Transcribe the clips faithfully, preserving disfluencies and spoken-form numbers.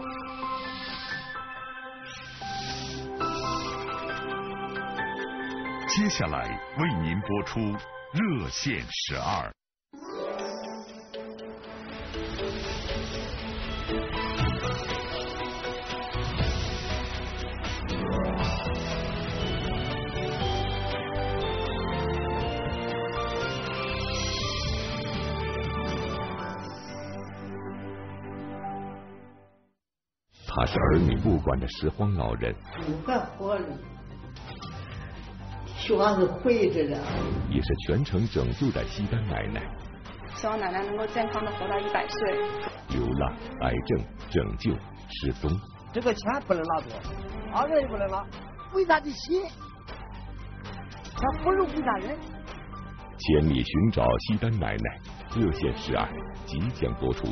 接下来为您播出热线十二。 他是儿女不管的拾荒老人， 不干活了，希望是会着的。 也是全城拯救的西单奶奶， 希望奶奶能够健康的活到一百岁。 流浪、癌症、拯救、失踪， 这个钱不能拿走，二人也不能拿，为他的心，他不如为他人。 千里寻找西单奶奶，热线十二即将播出。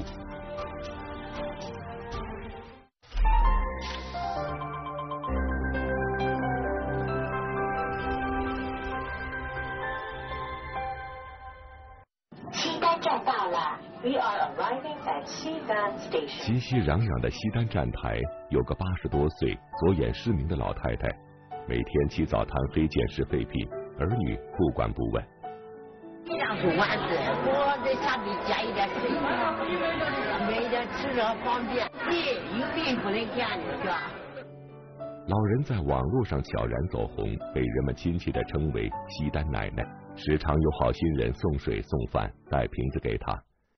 熙熙攘攘的西单站台，有个八十多岁、左眼失明的老太太，每天起早贪黑捡拾废品，儿女不管不问。 这样是完事，我在下面加一点水，没点吃着方便。病有病不能看的是吧？ 老人在网络上悄然走红，被人们亲切地称为西单奶奶，时常有好心人送水送饭，带瓶子给她。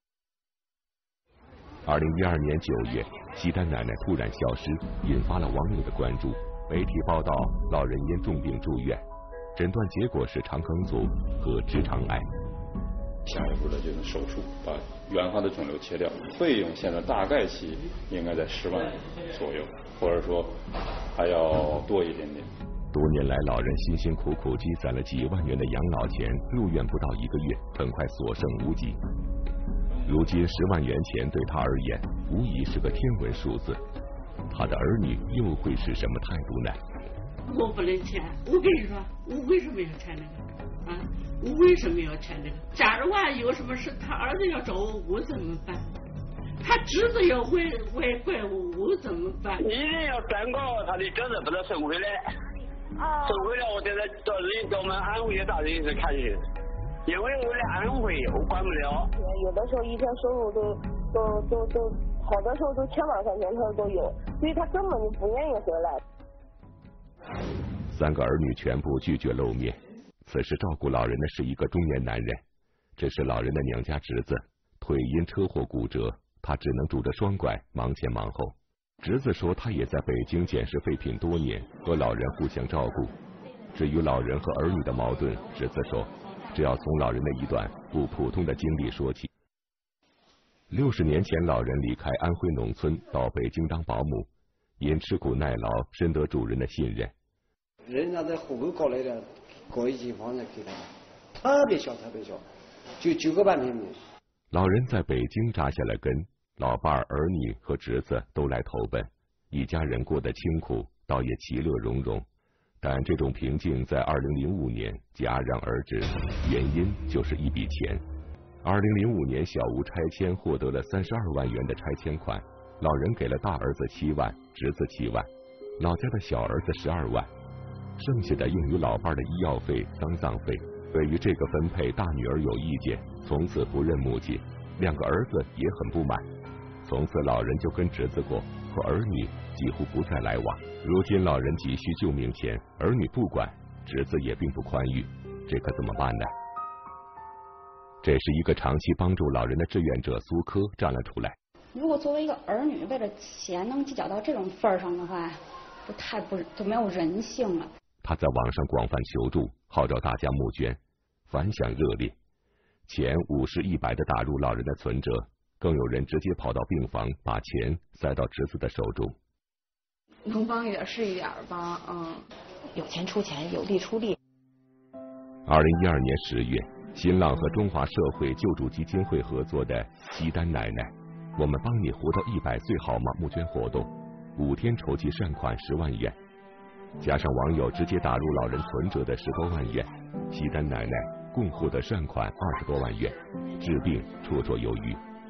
二零一二年九月，西单奶奶突然消失，引发了网友的关注。媒体报道，老人因重病住院，诊断结果是肠梗阻和直肠癌。 下一步的就是手术，把原发的肿瘤切掉，费用现在大概其应该在十万左右，或者说还要多一点点。 多年来，老人辛辛苦苦积攒了几万元的养老钱，入院不到一个月，很快所剩无几。如今十万元钱对他而言无疑是个天文数字，他的儿女又会是什么态度呢？ 我不能签，我跟你说，我为什么要签那个啊？我为什么要签这个？假如万一有什么事，他儿子要找我，我怎么办？他侄子要回回怪我，我怎么办？ 一定要转告他的侄子把他收回来， 啊， 收回来，我在这到人到我们安徽的大人去看去。因为我在安徽，我管不了。 有的时候一天收入都都都都，好的时候都千把块钱他都有，所以他根本就不愿意回来。 三个儿女全部拒绝露面。此时照顾老人的是一个中年男人，这是老人的娘家侄子，腿因车祸骨折，他只能拄着双拐忙前忙后。侄子说他也在北京捡拾废品多年，和老人互相照顾。至于老人和儿女的矛盾，侄子说只要从老人的一段不普通的经历说起。六十年前，老人离开安徽农村到北京当保姆，因吃苦耐劳，深得主人的信任。 人家在户口搞来的，搞一间房子给他，特别小，特别小，就九个半平米。 老人在北京扎下了根，老伴儿、儿女和侄子都来投奔，一家人过得清苦，倒也其乐融融。但这种平静在二零零五年戛然而止，原因就是一笔钱。二零零五年小屋拆迁获得了三十二万元的拆迁款，老人给了大儿子七万，侄子七万，老家的小儿子十二万，剩下的用于老伴的医药费、丧葬费。对于这个分配，大女儿有意见，从此不认母亲，两个儿子也很不满。从此老人就跟侄子过，和儿女几乎不再来往。如今老人急需救命钱，儿女不管，侄子也并不宽裕，这可怎么办呢？这时一个长期帮助老人的志愿者苏科站了出来。 如果作为一个儿女，为了钱能计较到这种份儿上的话，这太不就没有人性了。 他在网上广泛求助，号召大家募捐，反响热烈，钱五十一百的打入老人的存折，更有人直接跑到病房，把钱塞到侄子的手中。 能帮一点是一点吧，嗯， 有钱出钱，有力出力。 二零一二年十月，新浪和中华社会救助基金会合作的西单奶奶，我们帮你活到一百岁好吗？募捐活动，五天筹集善款十万元，加上网友直接打入老人存折的十多万元，西单奶奶共获得善款二十多万元，治病绰绰有余。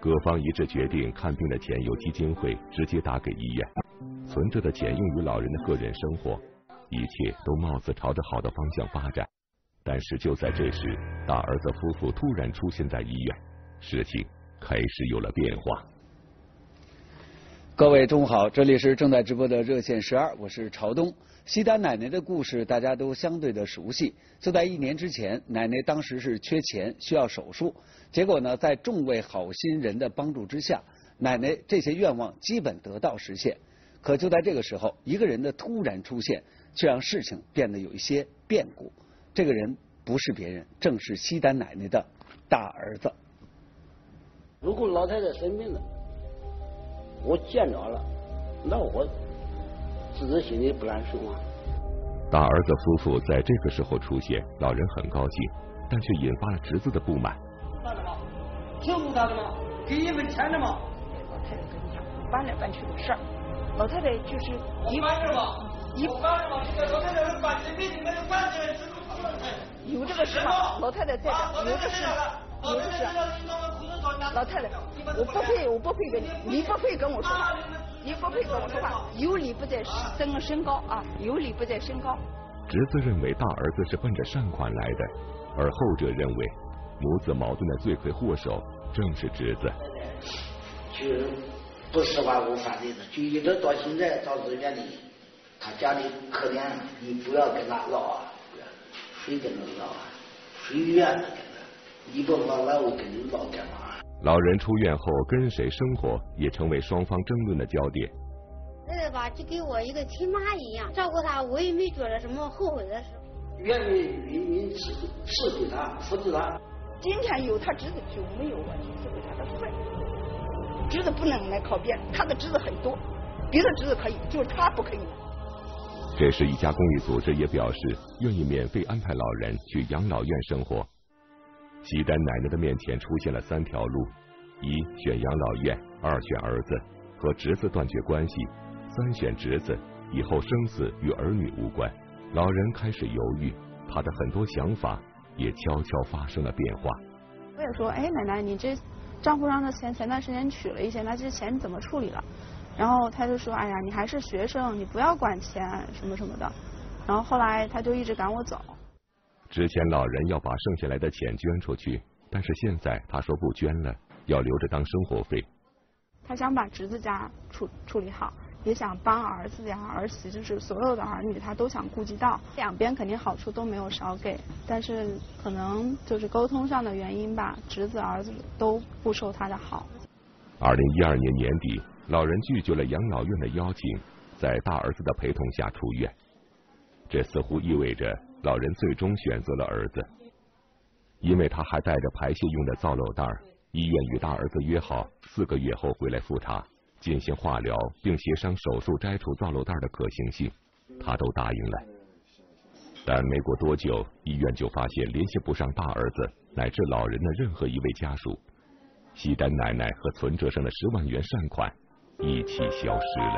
各方一致决定，看病的钱由基金会直接打给医院，存着的钱用于老人的个人生活，一切都貌似朝着好的方向发展。但是就在这时，大儿子夫妇突然出现在医院，事情开始有了变化。 各位中午好，这里是正在直播的热线十二，我是朝东。西单奶奶的故事大家都相对的熟悉。就在一年之前，奶奶当时是缺钱，需要手术。结果呢，在众位好心人的帮助之下，奶奶这些愿望基本得到实现。可就在这个时候，一个人的突然出现，却让事情变得有一些变故。这个人不是别人，正是西单奶奶的大儿子。 如果老太太生病了，我见着了，那我自己心里不难受啊。 大儿子夫妇在这个时候出现，老人很高兴，但却引发了侄子的不满。 大的吗？挺不大的吗？给你们钱的吗？ 老太太跟你讲，搬来搬去的事儿，老太太就是一搬着吧，一搬着吧，这个老太太是搬的，比你们搬的是有这个事吗？老太太在这，有这事，有这事。老太太，我不配，我不配跟你，你不配跟我说话，你不配跟我说话。有理不在身身高啊，有理不在身高。 侄子认为大儿子是奔着善款来的，而后者认为母子矛盾的罪魁祸首正是侄子。 就不是万无反对的，就一直到现在到这边里，他家里可怜，你不要跟他唠啊，谁跟他唠啊？谁愿意跟他？你不往来我跟你唠干嘛？ 老人出院后跟谁生活，也成为双方争论的焦点。 奶奶吧，就给我一个亲妈一样，照顾他，我也没觉得什么后悔的事。 愿意与民伺伺候他，扶持他。 今天有他侄子就没有我伺候他的份。侄子不能来靠边，他的侄子很多，别的侄子可以，就是他不可以。 这时，一家公益组织也表示愿意免费安排老人去养老院生活。西单奶奶的面前出现了三条路：一选养老院，二选儿子，和侄子断绝关系；三选侄子，以后生死与儿女无关。老人开始犹豫，他的很多想法也悄悄发生了变化。 我也说，哎，奶奶，你这账户上的钱前段时间取了一些，那这钱你怎么处理了？然后他就说，哎呀，你还是学生，你不要管钱什么什么的。然后后来他就一直赶我走。 之前老人要把剩下来的钱捐出去，但是现在他说不捐了，要留着当生活费。 他想把侄子家处处理好，也想帮儿子呀、儿媳，就是所有的儿女他都想顾及到，两边肯定好处都没有少给，但是可能就是沟通上的原因吧，侄子儿子都不受他的好。 二零一二年年底，老人拒绝了养老院的邀请，在大儿子的陪同下出院。这似乎意味着老人最终选择了儿子，因为他还带着排泄用的皂瘘袋，医院与大儿子约好四个月后回来复查，进行化疗，并协商手术摘除皂瘘袋的可行性，他都答应了。但没过多久，医院就发现联系不上大儿子乃至老人的任何一位家属，西单奶奶和存折上的十万元善款一起消失了。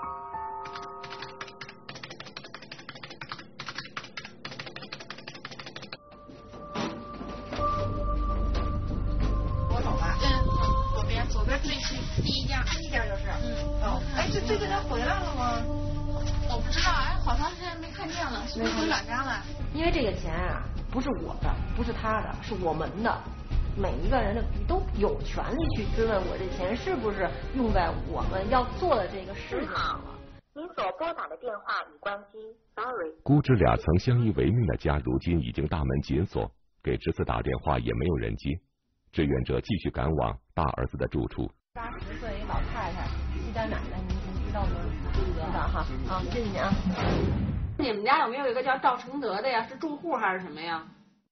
因为这个钱啊，不是我的，不是他的，是我们的。每一个人的都有权利去质问我这钱是不是用在我们要做的这个事情上了。 您所拨打的电话已关机 ，sorry。 姑侄俩曾相依为命的家，如今已经大门紧锁，给侄子打电话也没有人接。志愿者继续赶往大儿子的住处。 八十岁老太太，西单奶奶，您您知道吗？知道哈，啊，谢谢您啊。 你们家有没有一个叫赵承德的呀？是住户还是什么呀？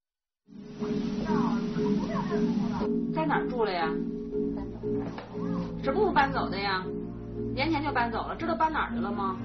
在哪儿住了呀？什么时候搬走的呀？年前就搬走了，知道搬哪儿去了吗？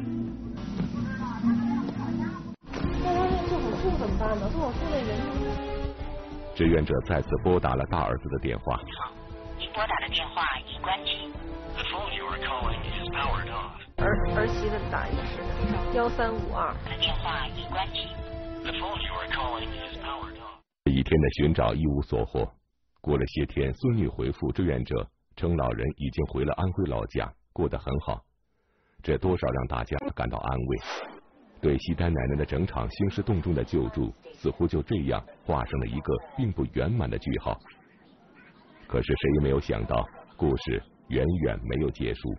那他那救手术怎么办呢？救手术那人呢？ 志愿者再次拨打了大儿子的电话。 好，您拨打的电话已关机。 The phone you are calling is powered off. 儿儿媳的打一个是幺三五二。 电话已关机。 The phone you are calling is powered off. 这一天的寻找一无所获。过了些天，孙女回复志愿者， 称老人已经回了安徽老家，过得很好，这多少让大家感到安慰。对西单奶奶的整场兴师动众的救助，似乎就这样画上了一个并不圆满的句号。可是谁也没有想到，故事远远没有结束。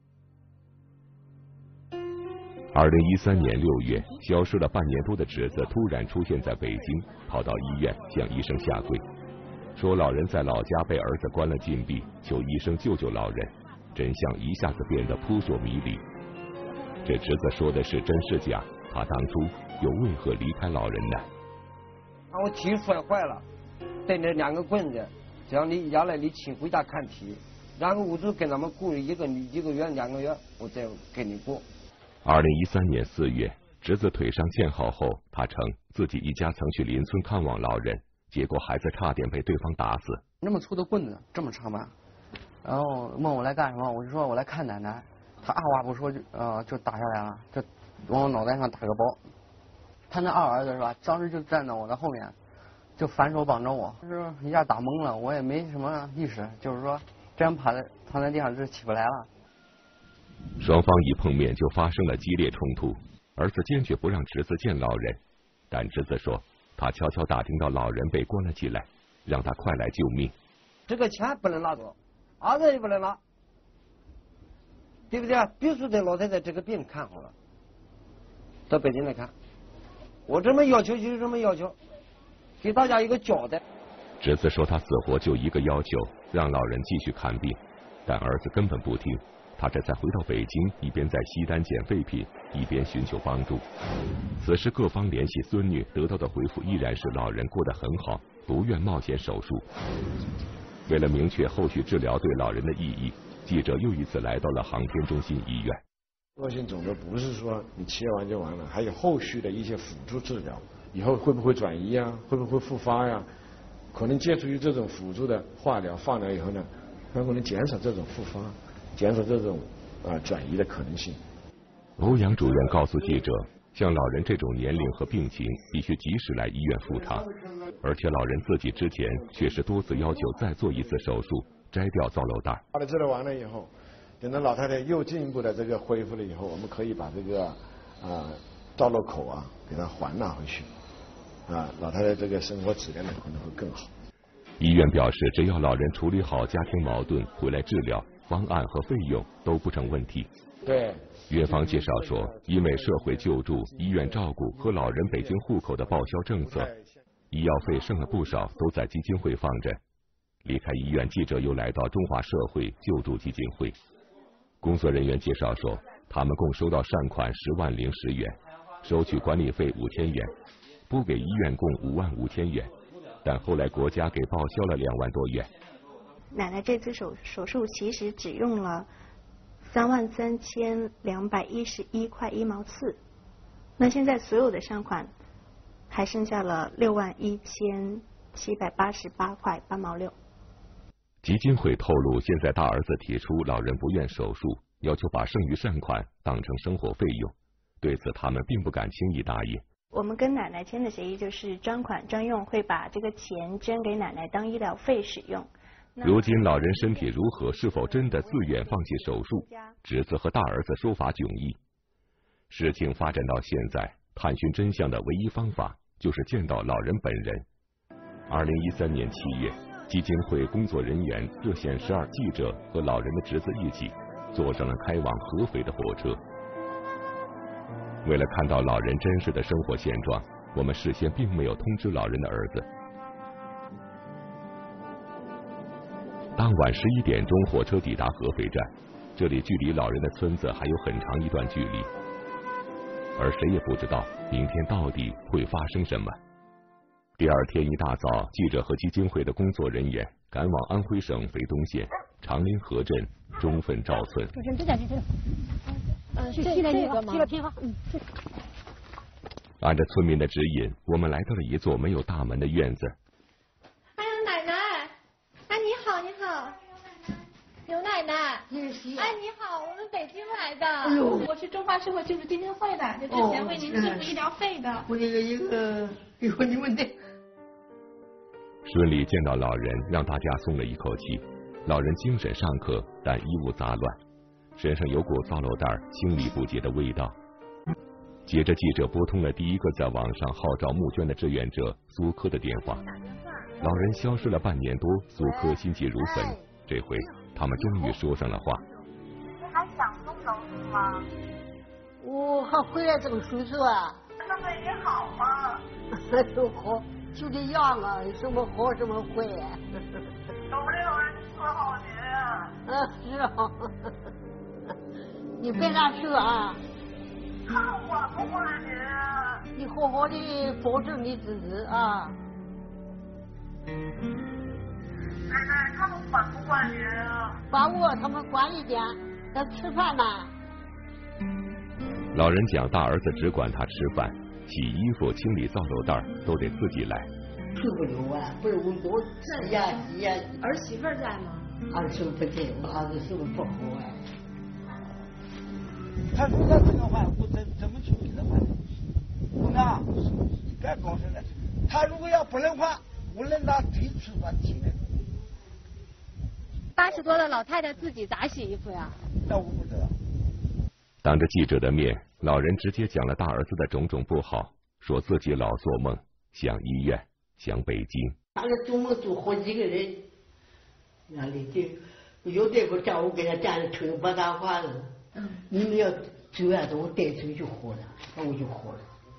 二零一三年六月，消失了半年多的侄子突然出现在北京，跑到医院向医生下跪，说老人在老家被儿子关了禁闭，求医生救救老人。真相一下子变得扑朔迷离。这侄子说的是真是假？他当初又为何离开老人呢？ 把我踢摔坏了，带那两个棍子，只要你下来，你请回家看题，然后我就跟他们过一个一个月两个月，我再给你过。 二零一三年四月，侄子腿伤见好后，他称自己一家曾去邻村看望老人，结果孩子差点被对方打死。 那么粗的棍子，这么长吧？然后问我来干什么，我就说我来看奶奶。他二话不说就呃就打下来了，就往我脑袋上打个包。他那二儿子是吧，当时就站在我的后面，就反手绑着我，就是一下打懵了，我也没什么意识，就是说这样趴在躺在地上就起不来了。 双方一碰面就发生了激烈冲突，儿子坚决不让侄子见老人，但侄子说他悄悄打听到老人被关了起来，让他快来救命。 这个钱不能拿走，儿子也不能拿，对不对？必须得老太太这个病看好了，到北京来看。我这么要求就是这么要求，给大家一个交代。 侄子说他死活就一个要求，让老人继续看病，但儿子根本不听。他这才回到北京，一边在西单捡废品，一边寻求帮助。此时各方联系孙女，得到的回复依然是老人过得很好，不愿冒险手术。为了明确后续治疗对老人的意义，记者又一次来到了航天中心医院。 恶性肿瘤不是说你切完就完了，还有后续的一些辅助治疗，以后会不会转移啊？会不会复发呀、啊？可能借助于这种辅助的化疗、放疗以后呢，很可能减少这种复发。减少这种啊转移的可能性。 欧阳主任告诉记者，像老人这种年龄和病情，必须及时来医院复查，而且老人自己之前确实多次要求再做一次手术，摘掉造瘘带。 把它治疗完了以后，等到老太太又进一步的这个恢复了以后，我们可以把这个啊造瘘口啊给它还拿回去，啊老太太这个生活质量呢可能会更好。 医院表示，只要老人处理好家庭矛盾，回来治疗，方案和费用都不成问题。 对， 院方介绍说，因为社会救助、医院照顾和老人北京户口的报销政策，医药费剩了不少，都在基金会放着。离开医院，记者又来到中华社会救助基金会，工作人员介绍说，他们共收到善款十万零十元，收取管理费五千元，拨给医院共五万五千元，但后来国家给报销了两万多元。 奶奶这次手手术其实只用了三万三千两百一十一块一毛四，那现在所有的善款还剩下了六万一千七百八十八块八毛六。 基金会透露，现在大儿子提出老人不愿手术，要求把剩余善款当成生活费用，对此他们并不敢轻易答应。 我们跟奶奶签的协议就是专款专用，会把这个钱捐给奶奶当医疗费使用。 如今老人身体如何，是否真的自愿放弃手术，侄子和大儿子说法迥异。事情发展到现在，探寻真相的唯一方法就是见到老人本人。二零一三年七月，基金会工作人员、热线十二记者和老人的侄子一起坐上了开往合肥的火车。为了看到老人真实的生活现状，我们事先并没有通知老人的儿子。当晚十一点钟，火车抵达合肥站，这里距离老人的村子还有很长一段距离，而谁也不知道明天到底会发生什么。第二天一大早，记者和基金会的工作人员赶往安徽省肥东县长林河镇中分赵村。 主持人，这点这这，呃，是这这个吗？这个偏好，嗯，这个。 按照村民的指引，我们来到了一座没有大门的院子。 哎呀，奶奶！哎，你好，你好，刘奶奶。哎，你好，我们北京来的。 哎呦， 我是中华社会救助基金会的，就之前为您支付医疗费的。 我这个一个有问题问题。 顺利见到老人，让大家松了一口气。 老人精神尚可，但衣物杂乱，身上有股糟漏袋清理不洁的味道。接着，记者拨通了第一个在网上号召募捐的志愿者苏科的电话。老人消失了半年多，苏科心急如焚。这回他们终于说上了话。 你还想动手术吗？ 我还回来这个手术啊？ 那么也好嘛。 都好，就这样啊，什么好什么坏呀、啊？ 有没有人伺候您啊？ 嗯，是啊。你别难受啊。 他们管不管您啊？ 你好好的保重你自己啊。 奶奶，他们管不管您啊？ 管我，他们管一点。要吃饭呢。 老人讲，大儿子只管他吃饭，洗衣服、清理糟漏袋都得自己来。 受不了啊！不是我多洗呀洗呀。 儿媳妇在吗？ 儿媳妇不在，我儿子媳妇不好啊。 他如果这个话，我怎怎么去给他办？我呢，你该搞什么？他如果要不能换，我能拿腿去把踢的。 八十多的老太太自己咋洗衣服呀？ 那我不知道。 当着记者的面，老人直接讲了大儿子的种种不好，说自己老做梦，想医院，想北京。 那个做梦做好几个人，那里就有这个叫我给他站着吹不大话了。嗯。你们要走啊，我带走就好了，那我就好了。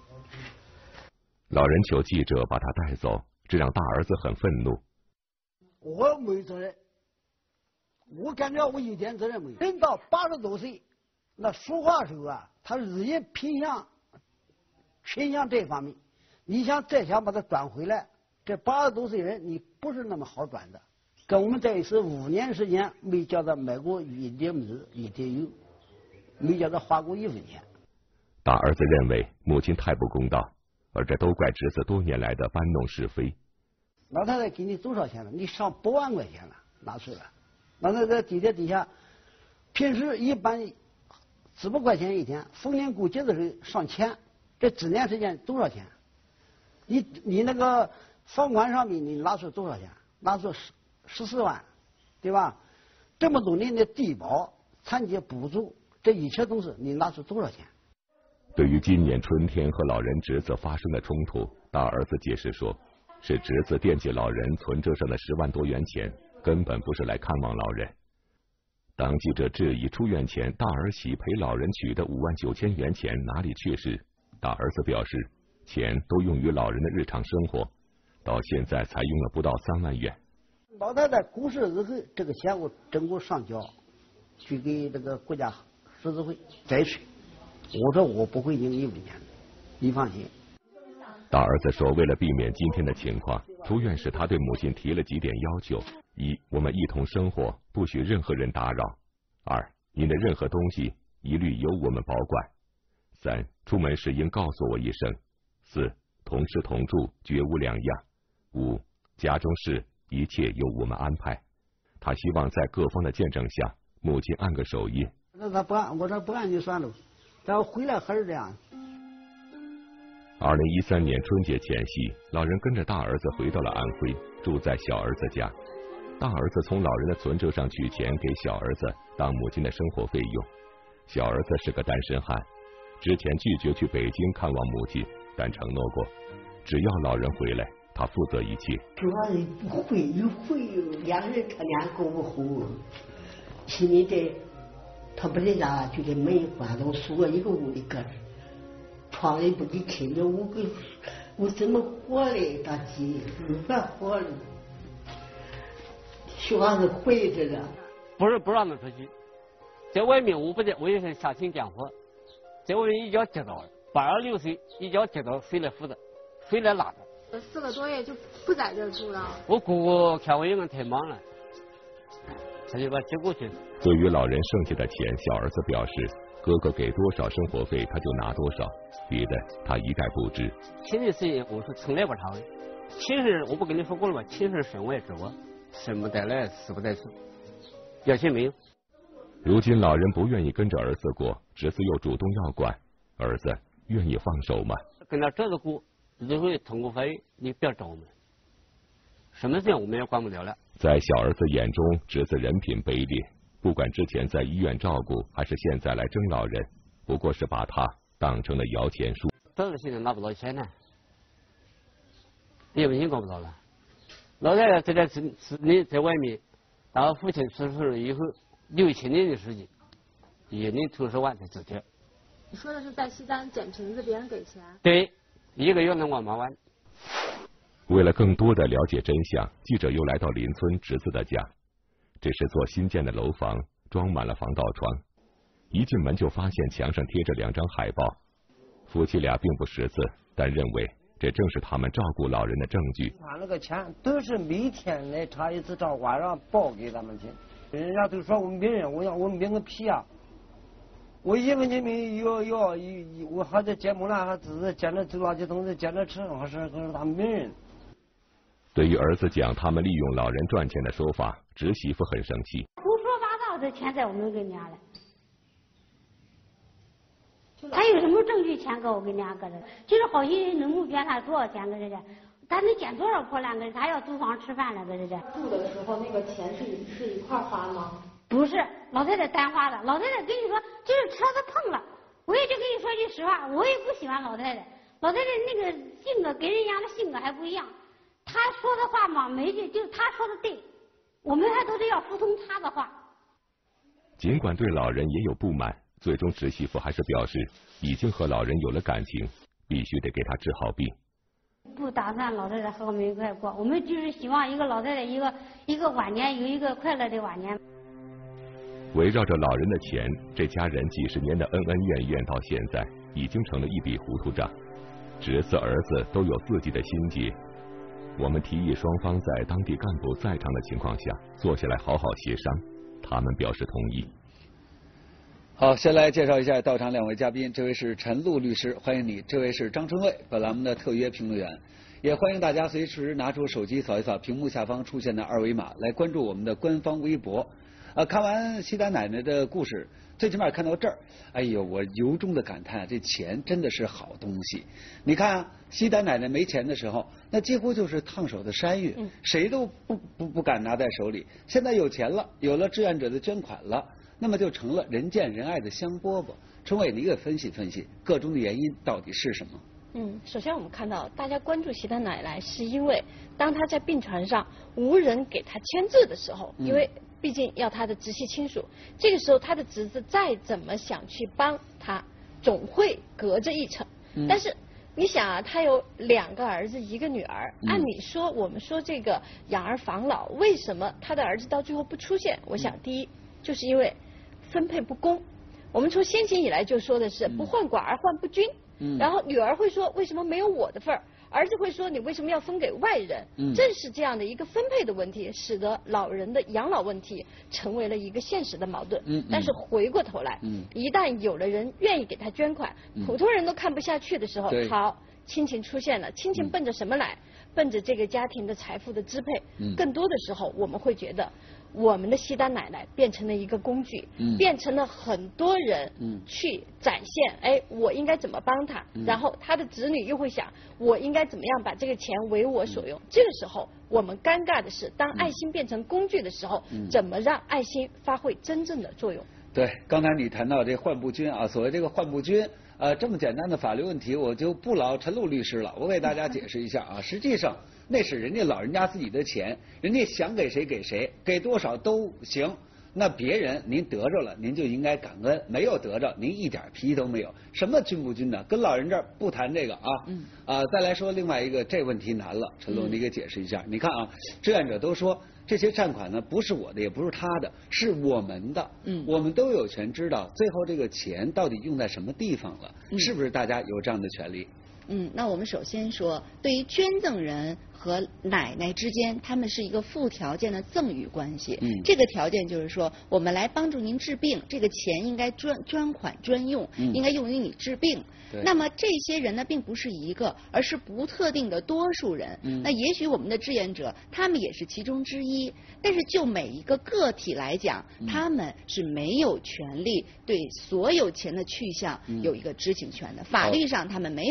老人求记者把他带走，这让大儿子很愤怒。 我没责任，我感觉我一点责任没有。人到八十多岁，那说话时候啊，他日益偏向偏向这方面。你想再想把他转回来，这八十多岁人你不是那么好转的。跟我们在一起五年时间，没叫他买过一点米一点油，没叫他花过一分钱。 大儿子认为母亲太不公道，而这都怪侄子多年来的搬弄是非。 老太太给你多少钱了？你上百万块钱了，拿出来。老太太地铁底下，平时一般几百块钱一天，逢年过节的时候上千，这几年时间多少钱？你你那个房款上面你拿出多少钱？拿出十十四万，对吧？这么多年的低保、残疾补助，这一切都是你拿出多少钱？ 对于今年春天和老人侄子发生的冲突，大儿子解释说，是侄子惦记老人存折上的十万多元钱，根本不是来看望老人。当记者质疑出院前大儿媳陪老人取的五万九千元钱哪里去时，大儿子表示，钱都用于老人的日常生活，到现在才用了不到三万元。 老太太过世之后，这个钱我整个上交，去给这个国家十字会摘取。我说我不会用一分钱的，你放心。 大儿子说，为了避免今天的情况，出院时他对母亲提了几点要求：一，我们一同生活，不许任何人打扰；二，您的任何东西一律由我们保管；三，出门时应告诉我一声；四，同吃同住，绝无两样；五，家中事一切由我们安排。他希望在各方的见证下，母亲按个手印。 那他不按，我说不按就算了，然后回来还是这样。 二零一三年春节前夕，老人跟着大儿子回到了安徽，住在小儿子家。大儿子从老人的存折上取钱给小儿子当母亲的生活费用。小儿子是个单身汉，之前拒绝去北京看望母亲，但承诺过，只要老人回来，他负责一切。 主要是不会有会有两个人他俩过不好，心里的他不是啥，就在门关到锁一个屋里搁着，窗也不给开着，我给我怎么活嘞？大姐，没法活了。希望是回去了。 不是不让他出去，在外面我不在，我也是下心讲话，在外面一脚接到了，八十六岁一脚接到谁来负责，谁来拉他？ 四个多月就不在这住了。 我姑姑开完院太忙了，他就把接过去。 对于老人剩下的钱，小儿子表示，哥哥给多少生活费他就拿多少，别的他一概不知。 钱的事情我是从来不查的，亲事我不跟你说过了吗？亲事生我也知我，生不带来，死不带去，要钱没有。 如今老人不愿意跟着儿子过，侄子又主动要管，儿子愿意放手吗？ 跟他侄子过，日后通过法院，你不要找我们，什么事情我们也管不了了。 在小儿子眼中，侄子人品卑劣，不管之前在医院照顾，还是现在来争老人，不过是把他当成了摇钱树。 这儿现在拿不到钱呢，也不行搞不到了。老太太这段子子女在外面，然后父亲出事了以后，六七年的时间，一年two十万才支交。 你说的是在西单捡瓶子，别人给钱？ 对，一个月能万八万。 为了更多的了解真相，记者又来到邻村侄子的家。这是座新建的楼房，装满了防盗窗。一进门就发现墙上贴着两张海报。夫妻俩并不识字，但认为这正是他们照顾老人的证据。 他那个钱都是每天来查一次账，晚上报给咱们去。人家都说我们没人，我要我们领个屁啊！我一分钱没有，要要我还在捡木兰，还只是捡着走垃圾桶，捡着吃，还是可是他们没人。 对于儿子讲他们利用老人赚钱的说法，侄媳妇很生气。 胡说八道，这钱在我们给人家了。他有什么证据钱给我给人家搁这？就是好些人农牧捐他多少钱搁这的，他能捡多少破烂搁这？他要租房吃饭了搁这的。 住的时候那个钱是是一块花吗？ 不是，老太太单花的。老太太跟你说，就是车子碰了。我也就跟你说句实话，我也不喜欢老太太。老太太那个性格跟人家的性格还不一样。她说的话嘛，没句就是她说的对，我们还都是要服从她的话。 尽管对老人也有不满，最终侄媳妇还是表示，已经和老人有了感情，必须得给他治好病。 不打算老太太和我们一块过，我们就是希望一个老太太一个一个晚年有一个快乐的晚年。 围绕着老人的钱，这家人几十年的恩恩怨怨到现在已经成了一笔糊涂账。侄子儿子都有自己的心结。我们提议双方在当地干部在场的情况下坐下来好好协商，他们表示同意。 好，先来介绍一下到场两位嘉宾，这位是陈露律师，欢迎你；这位是张春卫，本栏目的特约评论员。也欢迎大家随时拿出手机扫一扫屏幕下方出现的二维码，来关注我们的官方微博。呃，看完西单奶奶的故事，最起码看到这儿，哎呦，我由衷的感叹，这钱真的是好东西。你看啊，西单奶奶没钱的时候，那几乎就是烫手的山芋，嗯、谁都不不不敢拿在手里。现在有钱了，有了志愿者的捐款了，那么就成了人见人爱的香饽饽。春伟，你给分析分析个中的原因到底是什么？ 嗯，首先我们看到大家关注西单奶奶，是因为当她在病床上无人给她签字的时候，嗯、因为毕竟要她的直系亲属，这个时候她的侄子再怎么想去帮她，总会隔着一层。嗯、但是你想啊，他有两个儿子一个女儿，嗯、按理说我们说这个养儿防老，为什么他的儿子到最后不出现？我想第一就是因为分配不公。我们从先秦以来就说的是不患寡而患不均。嗯、然后女儿会说为什么没有我的份儿，儿子会说你为什么要分给外人？嗯、正是这样的一个分配的问题，使得老人的养老问题成为了一个现实的矛盾。嗯嗯、但是回过头来，嗯、一旦有了人愿意给他捐款，嗯、普通人都看不下去的时候，好，亲情出现了，亲情奔着什么来？嗯、奔着这个家庭的财富的支配。嗯、更多的时候，我们会觉得我们的西单奶奶变成了一个工具，嗯、变成了很多人去展现，哎，我应该怎么帮他，嗯、然后他的子女又会想，我应该怎么样把这个钱为我所用。嗯、这个时候，我们尴尬的是，当爱心变成工具的时候，嗯、怎么让爱心发挥真正的作用？ 对，刚才你谈到这患不均啊，所谓这个患不均，呃，这么简单的法律问题，我就不劳陈露律师了，我给大家解释一下啊，实际上。那是人家老人家自己的钱，人家想给谁给谁，给多少都行。那别人您得着了，您就应该感恩；没有得着，您一点皮都没有。什么均不均呢？跟老人这儿不谈这个啊。嗯。啊，再来说另外一个，这问题难了，陈露，你给解释一下。嗯、你看啊，志愿者都说这些善款呢，不是我的，也不是他的，是我们的。嗯。我们都有权知道最后这个钱到底用在什么地方了，嗯、是不是大家有这样的权利？ 嗯，那我们首先说，对于捐赠人和奶奶之间，他们是一个附条件的赠与关系。嗯，这个条件就是说，我们来帮助您治病，这个钱应该专专款专用，嗯、应该用于你治病。那么这些人呢，并不是一个，而是不特定的多数人。嗯、那也许我们的志愿者，他们也是其中之一，但是就每一个个体来讲，嗯、他们是没有权利对所有钱的去向有一个知情权的。嗯、法律上他们没有这个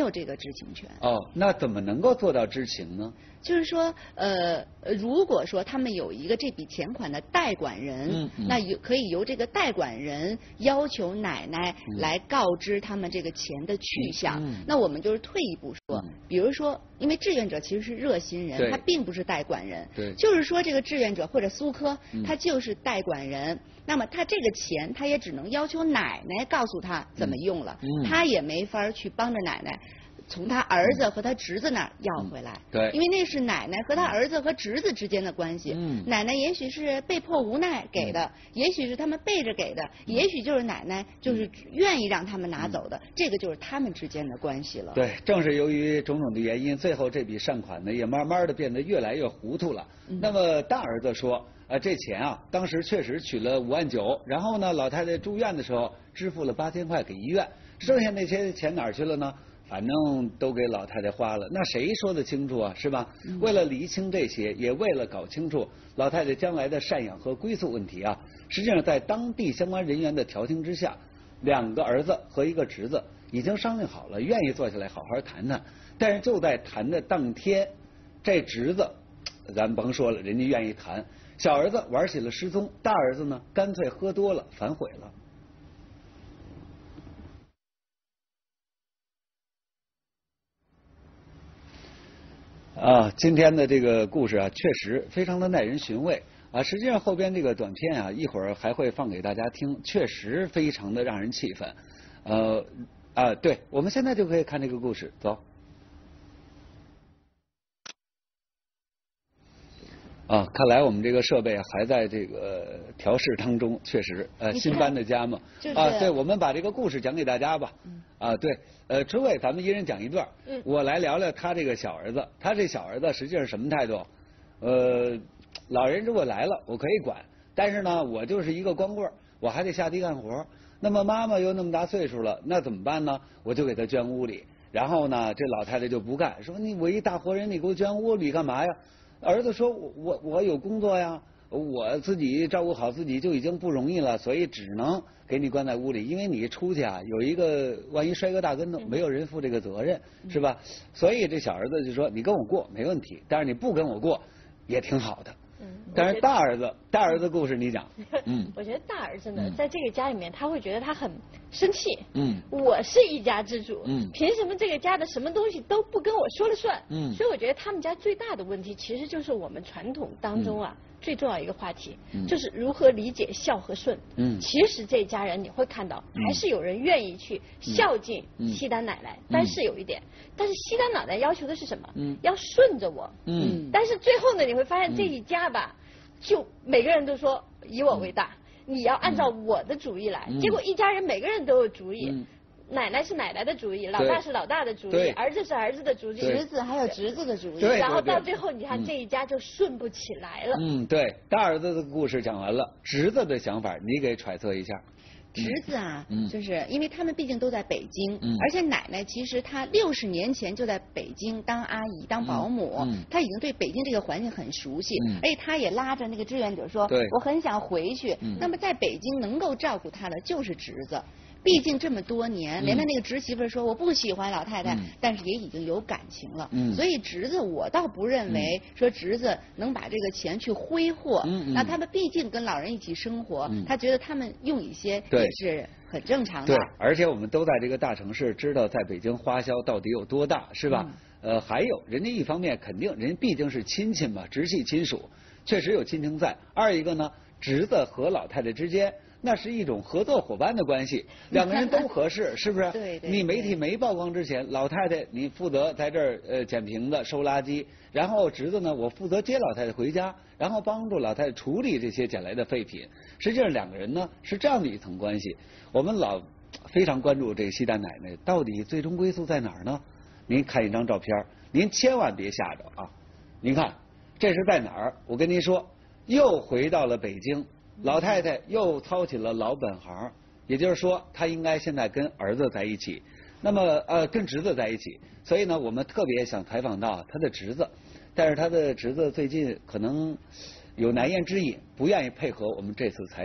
知情权。 哦，那怎么能够做到知情呢？ 就是说，呃，如果说他们有一个这笔钱款的代管人， 嗯嗯、 那有可以由这个代管人要求奶奶来告知他们这个钱的去向。 嗯嗯、 那我们就是退一步说，嗯、比如说，因为志愿者其实是热心人，他并不是代管人， 对， 就是说这个志愿者或者苏科， 嗯、 他就是代管人。那么他这个钱，他也只能要求奶奶告诉他怎么用了， 嗯嗯、 他也没法去帮着奶奶从他儿子和他侄子那儿要回来。 嗯、对， 因为那是奶奶和他儿子和侄子之间的关系。 嗯， 奶奶也许是被迫无奈给的，嗯、也许是他们背着给的，嗯、也许就是奶奶就是愿意让他们拿走的，嗯、这个就是他们之间的关系了。 对，正是由于种种的原因，最后这笔善款呢也慢慢的变得越来越糊涂了。嗯、那么大儿子说。啊，这钱啊，当时确实取了五万九，然后呢，老太太住院的时候支付了八千块给医院，剩下那些钱哪儿去了呢？反正都给老太太花了，那谁说得清楚啊？是吧？嗯、为了厘清这些，也为了搞清楚老太太将来的赡养和归宿问题啊，实际上在当地相关人员的调停之下，两个儿子和一个侄子已经商量好了，愿意坐下来好好谈谈。但是就在谈的当天，这侄子，咱甭说了，人家愿意谈。小儿子玩起了失踪，大儿子呢干脆喝多了反悔了。啊，今天的这个故事啊，确实非常的耐人寻味啊。实际上后边这个短片啊，一会儿还会放给大家听，确实非常的让人气愤。呃啊，对，我们现在就可以看这个故事，走。啊，看来我们这个设备还在这个调试当中，确实，呃，新搬的家嘛， 就是、 啊，对，我们把这个故事讲给大家吧。嗯、啊，对，呃，春伟，咱们一人讲一段。嗯。我来聊聊他这个小儿子，他这小儿子实际上什么态度？呃，老人如果来了，我可以管，但是呢，我就是一个光棍，我还得下地干活。那么妈妈又那么大岁数了，那怎么办呢？我就给他圈屋里，然后呢，这老太太就不干，说你我一大活人，你给我圈屋里干嘛呀？儿子说：“我我我有工作呀，我自己照顾好自己就已经不容易了，所以只能给你关在屋里。因为你出去啊，有一个万一摔个大跟头，没有人负这个责任，是吧？所以这小儿子就说：你跟我过没问题，但是你不跟我过也挺好的。但是大儿子，大儿子故事你讲。嗯， 我觉得大儿子呢，在这个家里面，他会觉得他很生气。 嗯， 我是一家之主。 嗯， 凭什么这个家的什么东西都不跟我说了算？ 嗯， 所以我觉得他们家最大的问题，其实就是我们传统当中啊。嗯最重要一个话题，嗯、就是如何理解孝和顺。 嗯， 其实这家人你会看到，嗯、还是有人愿意去孝敬西单奶奶，嗯、但是有一点，嗯、但是西单奶奶要求的是什么？ 嗯， 要顺着我。 嗯， 但是最后呢，你会发现这一家吧，就每个人都说以我为大，嗯、你要按照我的主意来。嗯、结果一家人每个人都有主意。嗯奶奶是奶奶的主意，老大是老大的主意，儿子是儿子的主意， 侄子还有侄子的主意， 然后到最后你看这一家就顺不起来了。 嗯，对，大儿子的故事讲完了，侄子的想法你给揣测一下。 侄子啊， 嗯、 就是因为他们毕竟都在北京， 嗯、 而且奶奶其实她六十年前就在北京当阿姨、当保姆， 嗯嗯、 她已经对北京这个环境很熟悉， 嗯、 而且她也拉着那个志愿者说，我很想回去。 嗯、 那么在北京能够照顾她的就是侄子。毕竟这么多年，连他那个侄媳妇说我不喜欢老太太， 嗯、 但是也已经有感情了。 嗯、 所以侄子我倒不认为说侄子能把这个钱去挥霍。 嗯、 那他们毕竟跟老人一起生活， 嗯、 他觉得他们用一些也是很正常的。 对，而且我们都在这个大城市，知道在北京花销到底有多大，是吧？嗯、呃，还有人家一方面肯定人家毕竟是亲戚嘛，直系亲属，确实有亲情在。二一个呢，侄子和老太太之间。那是一种合作伙伴的关系，两个人都合适，是不是？ 对对。 你媒体没曝光之前，老太太你负责在这儿呃捡瓶子、收垃圾，然后侄子呢，我负责接老太太回家，然后帮助老太太处理这些捡来的废品。实际上两个人呢是这样的一层关系。我们老非常关注这个西单奶奶到底最终归宿在哪儿呢？您看一张照片，您千万别吓着啊！您看这是在哪儿？我跟您说，又回到了北京。老太太又操起了老本行，也就是说，她应该现在跟儿子在一起，那么呃跟侄子在一起。所以呢，我们特别想采访到她的侄子，但是她的侄子最近可能有难言之隐，不愿意配合我们这次采访。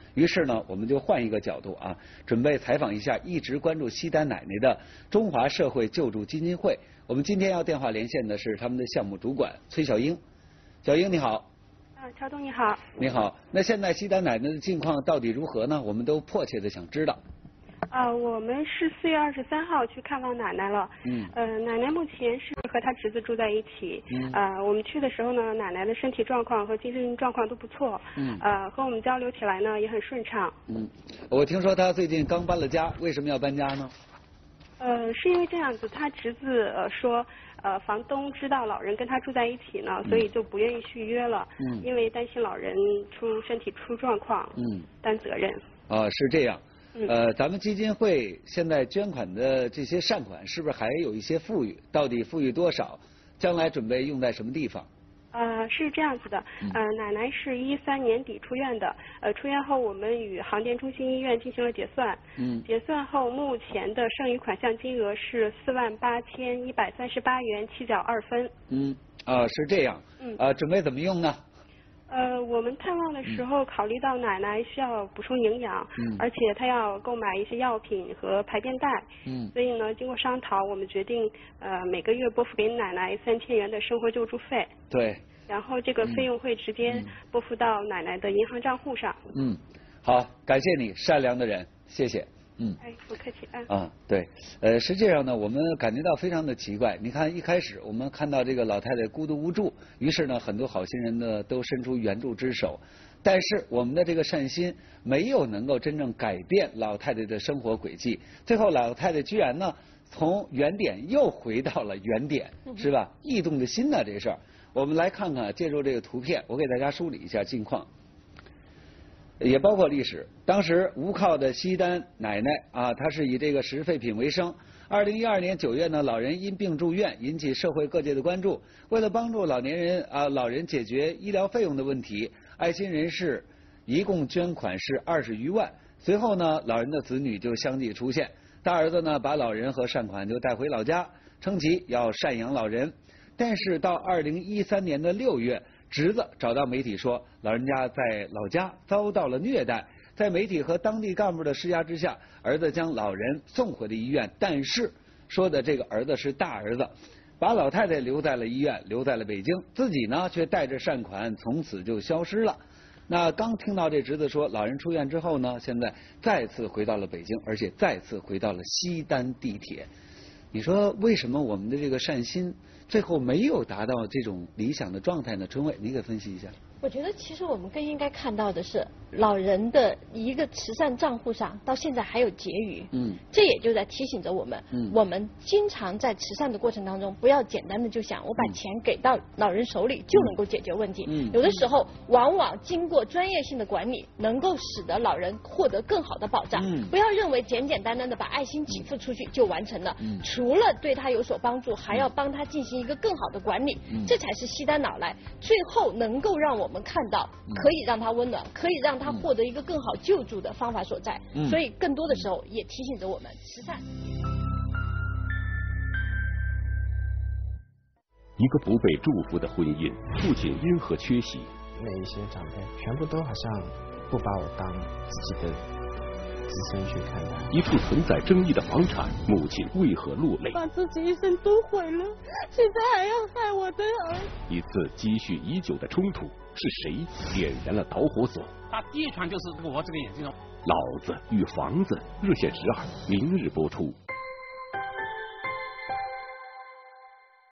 于是呢，我们就换一个角度啊，准备采访一下一直关注西单奶奶的中华社会救助基金会。我们今天要电话连线的是他们的项目主管崔小英。小英你好。 啊，乔东你好。 你好，那现在西单奶奶的近况到底如何呢？我们都迫切的想知道。 啊，我们是四月二十三号去看望奶奶了。嗯。呃，奶奶目前是和她侄子住在一起。嗯。呃，我们去的时候呢，奶奶的身体状况和精神状况都不错。嗯。呃，和我们交流起来呢也很顺畅。 嗯。我听说她最近刚搬了家，为什么要搬家呢？ 呃，是因为这样子，她侄子呃说，呃，房东知道老人跟他住在一起呢，所以就不愿意续约了。嗯。因为担心老人出身体出状况。嗯。担责任。啊， 是这样。呃，咱们基金会现在捐款的这些善款是不是还有一些富裕？到底富裕多少？将来准备用在什么地方？ 呃，是这样子的，呃，奶奶是一三年底出院的，呃，出院后我们与航店中心医院进行了结算，嗯，结算后目前的剩余款项金额是四万八千一百三十八元七角二分。 嗯，啊，是这样，嗯，呃，准备怎么用呢？ 呃，我们探望的时候考虑到奶奶需要补充营养，嗯，而且她要购买一些药品和排便袋，嗯，所以呢，经过商讨，我们决定呃每个月拨付给奶奶三千元的生活救助费。 对。 然后这个费用会直接拨付到奶奶的银行账户上。 嗯，好，感谢你，善良的人，谢谢。 嗯，哎，不客气啊。 啊，对，呃，实际上呢，我们感觉到非常的奇怪。你看，一开始我们看到这个老太太孤独无助，于是呢，很多好心人呢都伸出援助之手，但是我们的这个善心没有能够真正改变老太太的生活轨迹，最后老太太居然呢从原点又回到了原点，是吧？异动的心呢这事儿，我们来看看，借助这个图片，我给大家梳理一下近况。也包括历史。当时无靠的西单奶奶啊，她是以这个食废品为生。二零一二年九月呢，老人因病住院，引起社会各界的关注。为了帮助老年人啊老人解决医疗费用的问题，爱心人士一共捐款是二十余万。随后呢，老人的子女就相继出现。大儿子呢，把老人和善款就带回老家，称其要赡养老人。但是到二零一三年的六月。侄子找到媒体说，老人家在老家遭到了虐待，在媒体和当地干部的施压之下，儿子将老人送回了医院，但是说的这个儿子是大儿子，把老太太留在了医院，留在了北京，自己呢却带着善款从此就消失了。那刚听到这侄子说老人出院之后呢，现在再次回到了北京，而且再次回到了西单地铁。你说为什么我们的这个善心最后没有达到这种理想的状态呢？春伟，你给分析一下。 我觉得其实我们更应该看到的是，老人的一个慈善账户上到现在还有结余。嗯。这也就在提醒着我们，嗯，我们经常在慈善的过程当中，不要简单的就想我把钱给到老人手里就能够解决问题。嗯。有的时候，往往经过专业性的管理，能够使得老人获得更好的保障。嗯。不要认为简简单单的把爱心给付出去就完成了。嗯。除了对他有所帮助，还要帮他进行一个更好的管理。嗯。这才是西单老来最后能够让我们。我们看到可以让他温暖，可以让他获得一个更好救助的方法所在，嗯、所以更多的时候也提醒着我们慈善。 一个不被祝福的婚姻，父亲因何缺席？ 那一些长辈全部都好像不把我当自己的子孙去看待。 一处存在争议的房产，母亲为何落泪？ 把自己一生都毁了，现在还要害我的儿。 一次积蓄已久的冲突，是谁点燃了导火索？ 他第一船就是我这个眼睛中。 老子与房子，热线十二，明日播出。